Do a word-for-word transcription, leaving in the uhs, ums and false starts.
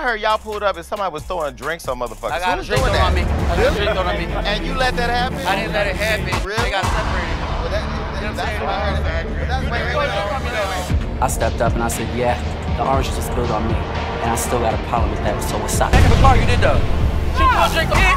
I heard y'all pulled up and somebody was throwing drinks on motherfuckers. I got Who's a drink doing on that? me. I got a drink on me. And you let that happen? I didn't let it happen. Really? They got separated. Well, that, that, that's what I heard. That's wait, wait, wait, I stepped up and I said, yeah, the orange just spilled on me. And I still got a problem with that, so what's up? Back in the car, you did though. She threw a drink on me.